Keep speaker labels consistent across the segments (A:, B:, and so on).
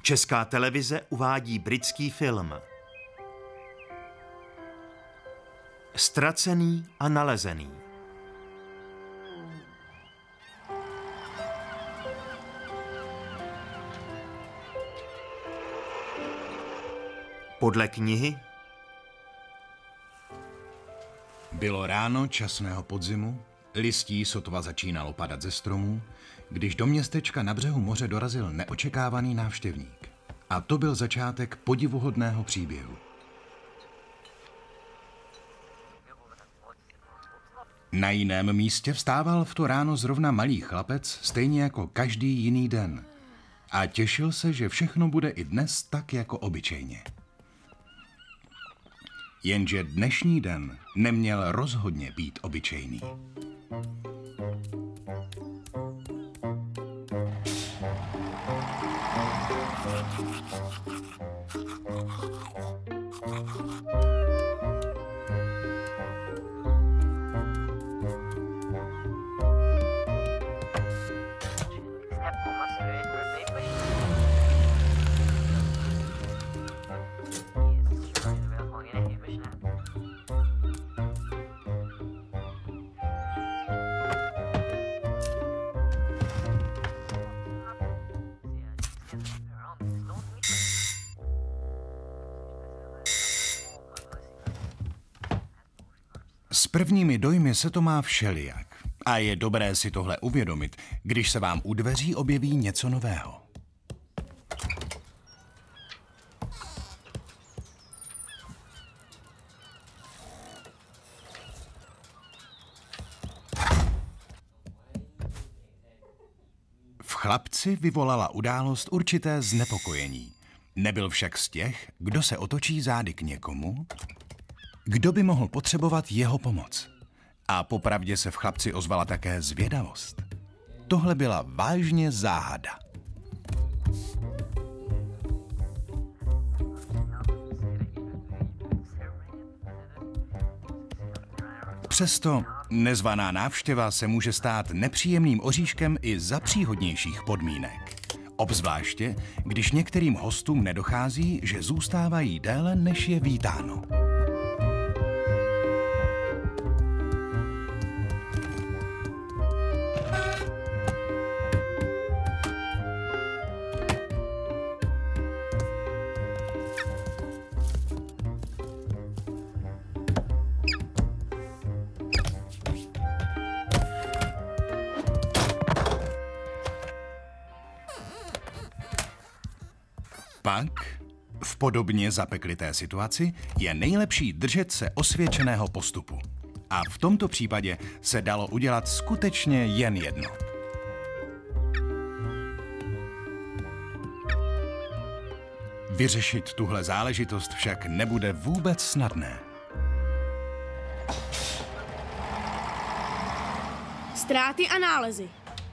A: Česká televize uvádí britský film Ztracený a nalezený. Podle knihy
B: Bylo ráno časného podzimu, listí sotva začínalo padat ze stromů, když do městečka na břehu moře dorazil neočekávaný návštěvník. A to byl začátek podivuhodného příběhu. Na jiném místě vstával v to ráno zrovna malý chlapec, stejně jako každý jiný den. A těšil se, že všechno bude i dnes tak jako obyčejně. Jenže dnešní den neměl rozhodně být obyčejný. S prvními dojmy se to má všelijak. A je dobré si tohle uvědomit, když se vám u dveří objeví něco nového. V chlapci vyvolala událost určité znepokojení. Nebyl však z těch, kdo se otočí zády k někomu, kdo by mohl potřebovat jeho pomoc. A popravdě se v chlapci ozvala také zvědavost. Tohle byla vážně záhada. Přesto nezvaná návštěva se může stát nepříjemným oříškem i za příhodnějších podmínek. Obzvláště, když některým hostům nedochází, že zůstávají déle, než je vítáno. Pak, v podobně zapeklité situaci, je nejlepší držet se osvědčeného postupu. A v tomto případě se dalo udělat skutečně jen jedno. Vyřešit tuhle záležitost však nebude vůbec snadné.
C: Ztráty a nálezy.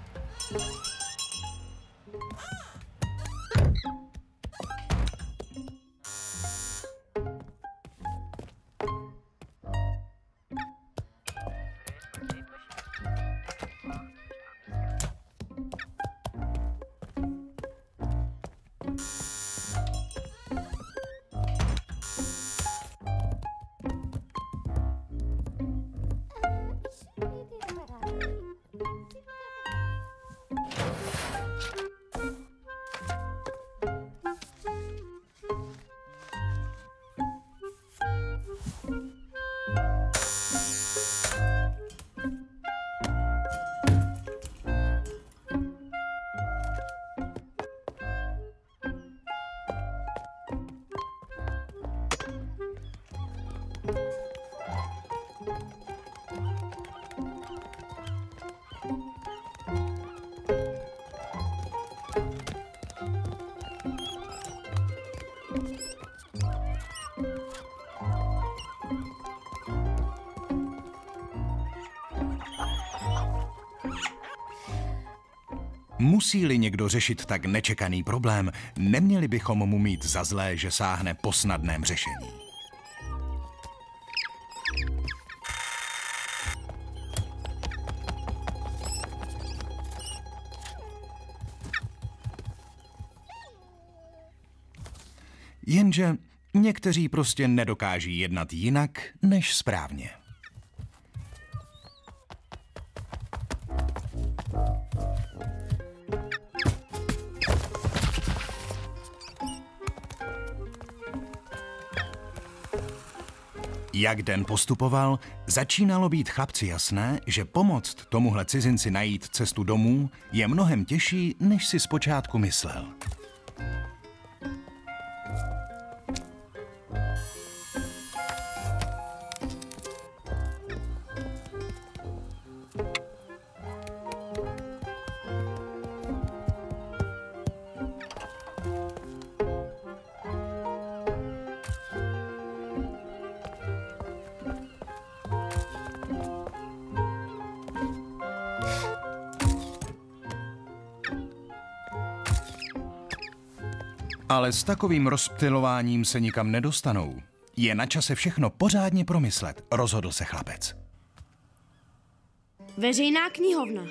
B: Musí-li někdo řešit tak nečekaný problém, neměli bychom mu mít za zlé, že sáhne po snadném řešení. Jenže někteří prostě nedokáží jednat jinak než správně. Jak den postupoval, začínalo být chlapci jasné, že pomoct tomuhle cizinci najít cestu domů je mnohem těžší, než si zpočátku myslel. Ale s takovým rozptylováním se nikam nedostanou. Je na čase všechno pořádně promyslet, rozhodl se chlapec.
C: Veřejná knihovna.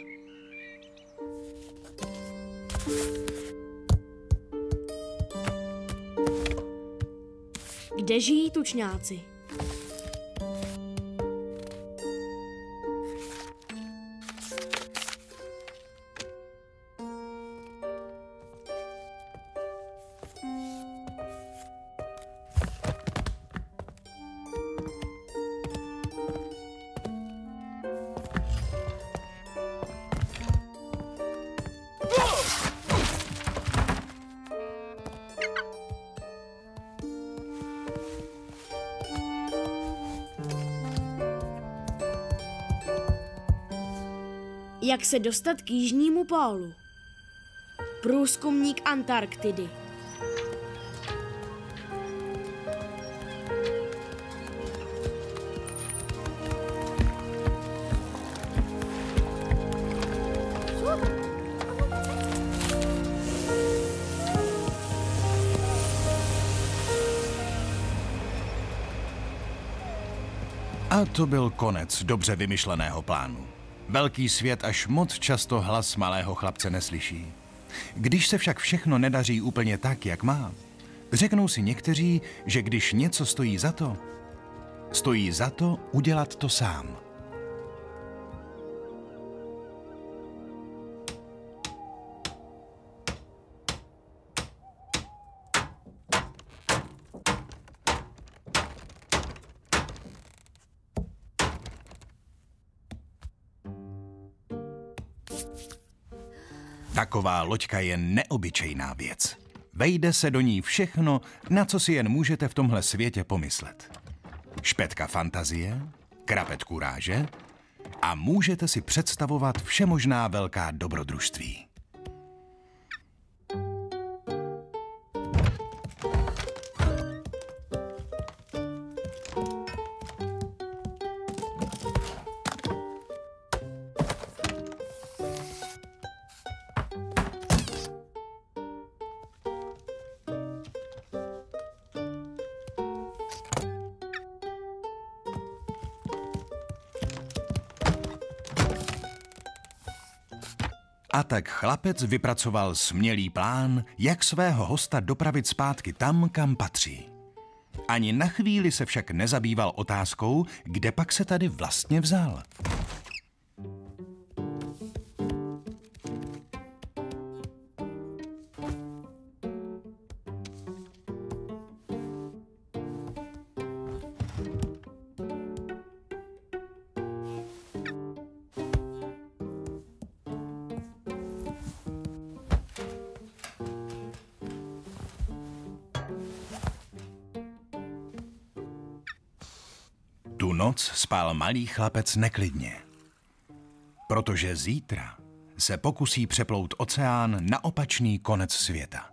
C: Kde žijí tučňáci? Jak se dostat k jižnímu pólu? Průzkumník Antarktidy.
B: A to byl konec dobře vymyšleného plánu. Velký svět až moc často hlas malého chlapce neslyší. Když se však všechno nedaří úplně tak, jak má, řeknou si někteří, že když něco stojí za to udělat to sám. Taková loďka je neobyčejná věc. Vejde se do ní všechno, na co si jen můžete v tomhle světě pomyslet. Špetka fantazie, krapet kuráže a můžete si představovat všemožná velká dobrodružství. A tak chlapec vypracoval smělý plán, jak svého hosta dopravit zpátky tam, kam patří. Ani na chvíli se však nezabýval otázkou, kde pak se tady vlastně vzal. Tu noc spal malý chlapec neklidně, protože zítra se pokusí přeplout oceán na opačný konec světa.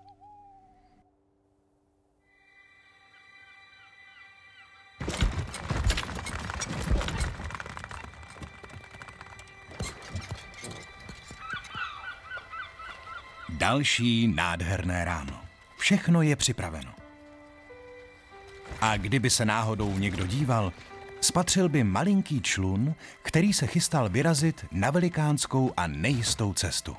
B: Další nádherné ráno. Všechno je připraveno. A kdyby se náhodou někdo díval, spatřil by malinký člun, který se chystal vyrazit na velikánskou a nejistou cestu.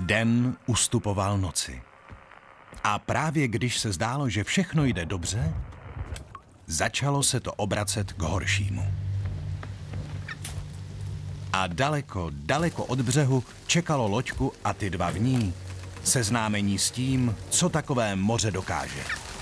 B: Den ustupoval noci. A právě když se zdálo, že všechno jde dobře, začalo se to obracet k horšímu. A daleko, daleko od břehu čekalo loďku a ty dva v ní seznámení s tím, co takové moře dokáže.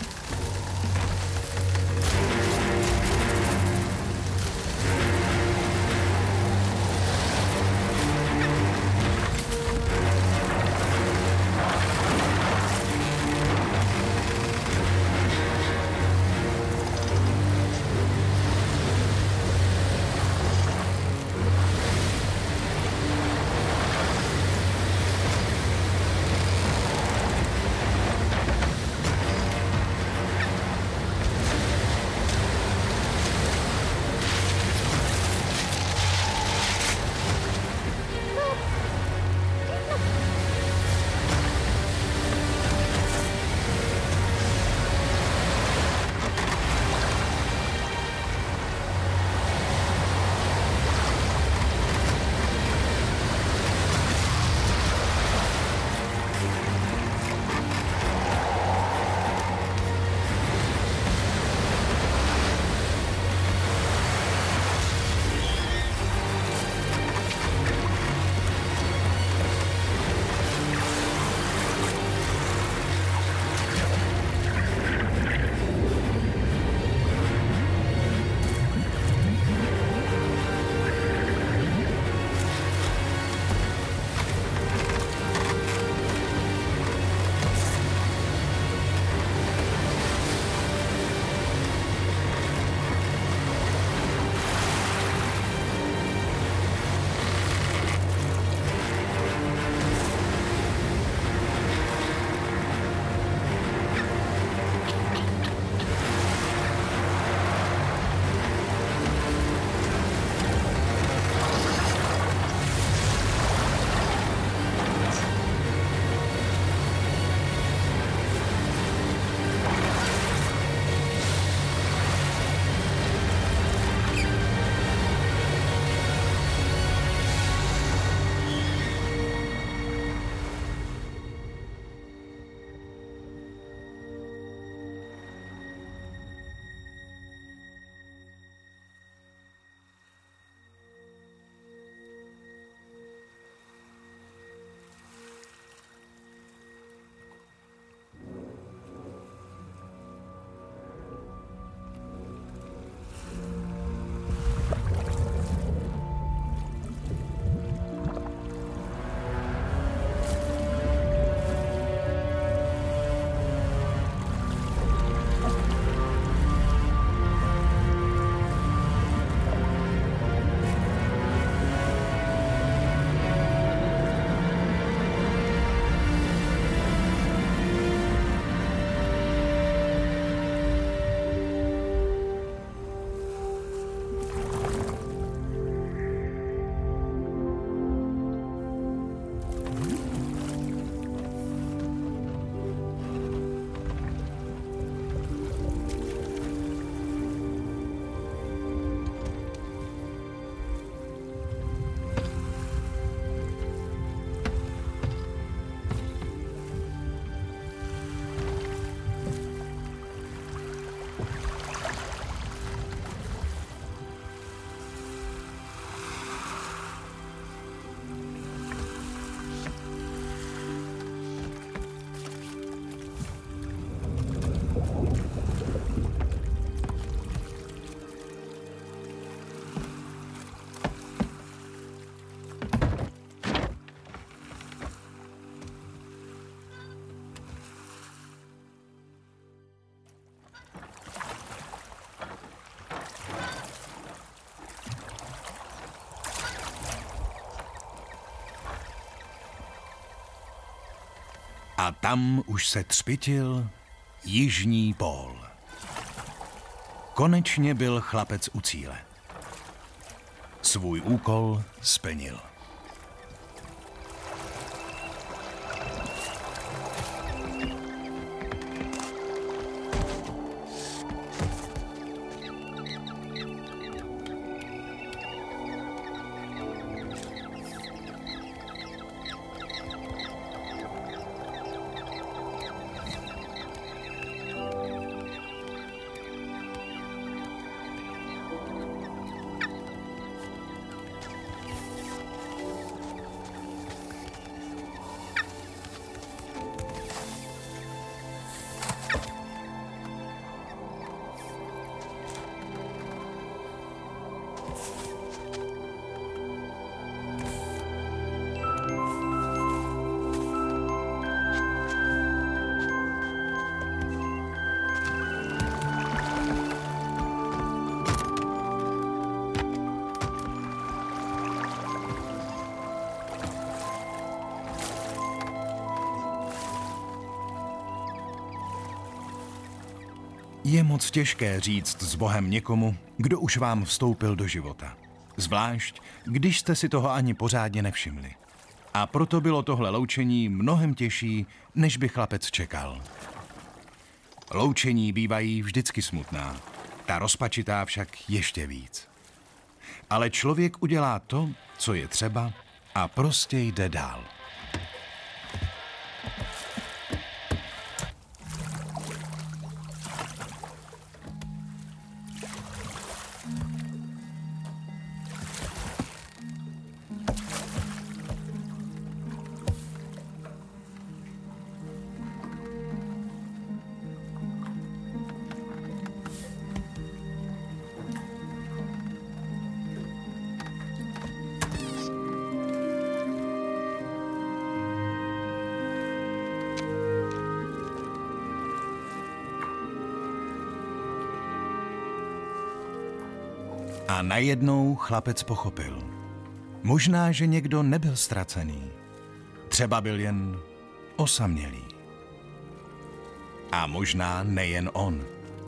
B: A tam už se třpitil jižní pól. Konečně byl chlapec u cíle. Svůj úkol splnil. Je moc těžké říct s Bohem někomu, kdo už vám vstoupil do života. Zvlášť, když jste si toho ani pořádně nevšimli. A proto bylo tohle loučení mnohem těžší, než by chlapec čekal. Loučení bývají vždycky smutná, ta rozpačitá však ještě víc. Ale člověk udělá to, co je třeba, a prostě jde dál. A najednou chlapec pochopil. Možná, že někdo nebyl ztracený. Třeba byl jen osamělý. A možná nejen on.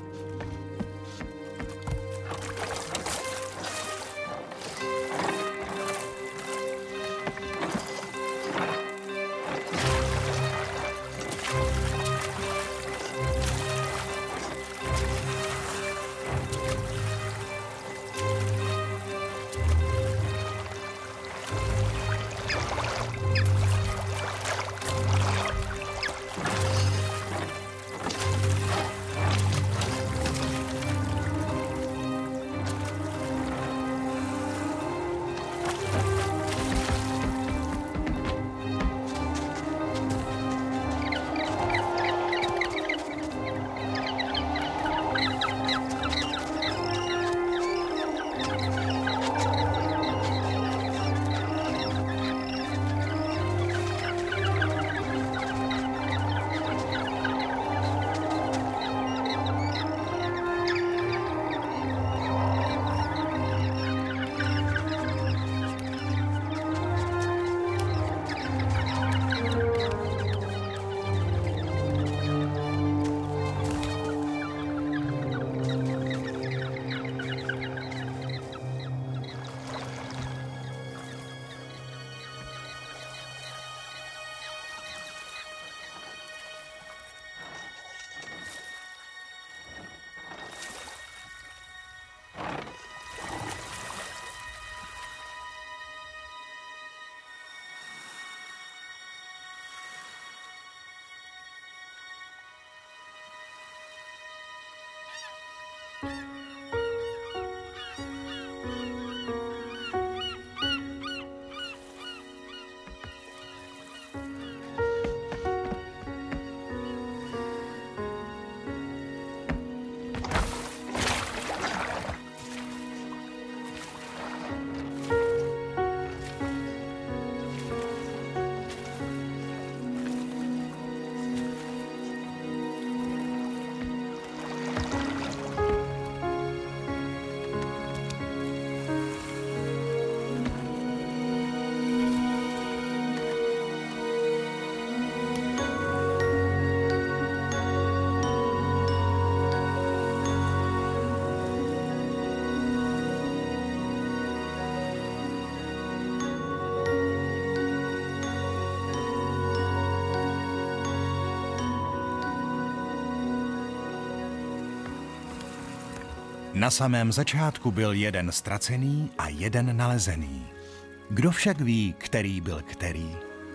B: Na samém začátku byl jeden ztracený a jeden nalezený. Kdo však ví, který byl který?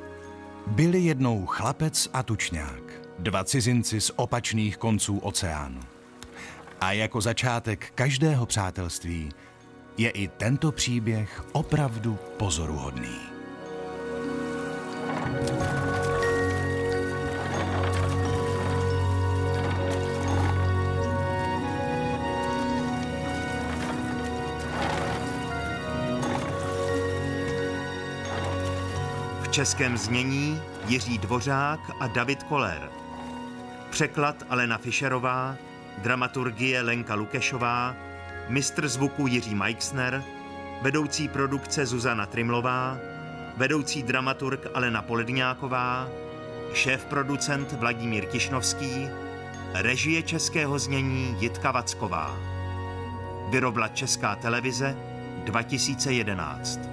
B: Byli jednou chlapec a tučňák, dva cizinci z opačných konců oceánu. A jako začátek každého přátelství je i tento příběh opravdu pozoruhodný.
A: V českém znění Jiří Dvořák a David Koller. Překlad Alena Fischerová, dramaturgie Lenka Lukešová, mistr zvuku Jiří Meixner, vedoucí produkce Zuzana Trimlová, vedoucí dramaturg Alena Poledňáková, šéf-producent Vladimír Tišnovský, Režie českého znění Jitka Vacková. Vyrobila Česká televize 2011.